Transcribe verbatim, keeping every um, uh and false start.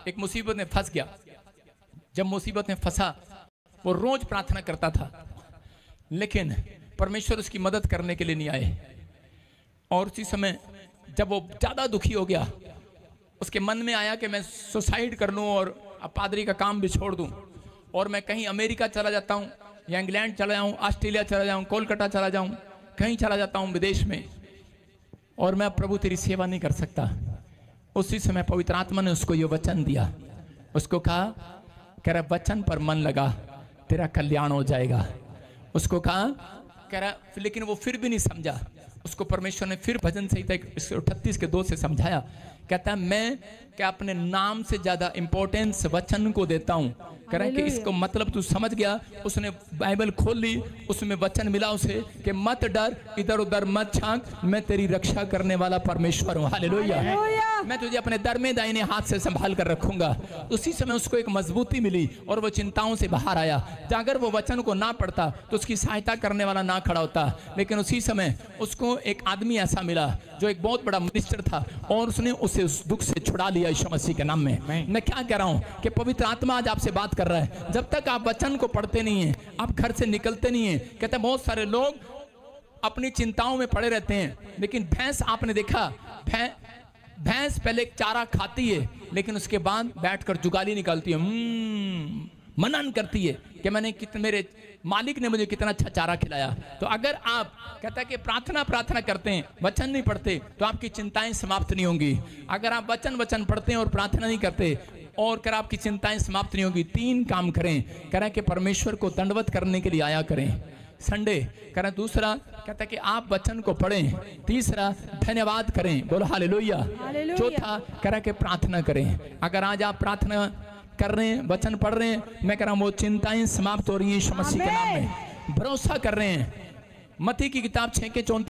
एक मुसीबत में फंस गया। जब मुसीबत में फंसा वो रोज प्रार्थना करता था, लेकिन परमेश्वर उसकी मदद करने के लिए नहीं आए। और उसी समय जब वो ज्यादा दुखी हो गया, उसके मन में आया कि मैं सुसाइड कर लूं और अब पादरी का काम भी छोड़ दूं और मैं कहीं अमेरिका चला जाता हूं या इंग्लैंड चला जाऊं, ऑस्ट्रेलिया चला जाऊं, कोलकाता चला जाऊं, कहीं चला जाता हूं विदेश में, और मैं प्रभु तेरी सेवा नहीं कर सकता। उसी समय पवित्र आत्मा ने उसको ये वचन दिया। उसको कहा कह रहा वचन पर मन लगा, तेरा कल्याण हो जाएगा। उसको कहा कह रहा, लेकिन वो फिर भी नहीं समझा। उसको परमेश्वर ने फिर भजन संहिता अठतीस के दो से समझाया। कहता है मैं क्या अपने नाम से ज्यादा इंपॉर्टेंस वचन को देता हूं। कह रहा है कि इसको मतलब तू समझ गया। उसने बाइबल खोल ली, उसमें वचन मिला उसे कि मत डर, इधर उधर मत झांक, मैं तेरी रक्षा करने वाला परमेश्वर हूं। हालेलुया। मैं तुझे अपने दर में दाहिने हाथ से संभाल कर रखूंगा। उसी समय उसको एक मजबूती मिली और वो चिंताओं से बाहर आया। अगर वो वचन को ना पढ़ता तो उसकी सहायता करने वाला ना खड़ा होता, लेकिन उसी समय उसको एक आदमी ऐसा मिला जो एक बहुत बड़ा मिनिस्टर था और उसने उसे उस दुख से छुड़ा लिया यीशु मसीह के नाम में। मैं क्या कह रहा हूं कि पवित्र आत्मा आज आपसे बात कर रहा है। जब तक आप वचन को पढ़ते नहीं हैं, आप घर से निकलते नहीं हैं। कहते हैं बहुत सारे लोग अपनी चिंताओं में पड़े रहते हैं, लेकिन भैंस आपने देखा, भैंस पहले एक चारा खाती है लेकिन उसके बाद बैठकर जुगाली निकालती है, मनन करती है कि मैंने कितने, मेरे मालिक ने मुझे कितना अच्छा चारा खिलाया। तो अगर आप कहता है कि प्रार्थना प्रार्थना करते हैं, वचन नहीं पढ़ते, तो आपकी चिंताएं समाप्त नहीं होंगी। अगर आप वचन वचन पढ़ते हैं और प्रार्थना नहीं करते और कर आपकी चिंताएं समाप्त नहीं होंगी। तीन काम करें। कह रहा है कि परमेश्वर को दंडवत करने के लिए आया करें संडे। कह रहा है दूसरा कहता है कि आप वचन को पढ़ें। तीसरा धन्यवाद करें, बोलो हालेलुया। चौथा कह रहा है कि प्रार्थना करें। अगर आज आप प्रार्थना कर रहे हैं, वचन पढ़ रहे हैं, मैं कह रहा हूं वो चिंताएं समाप्त हो रही हैं यीशु मसीह के नाम में। भरोसा कर रहे हैं। मत्ती की किताब छह के चौंतीस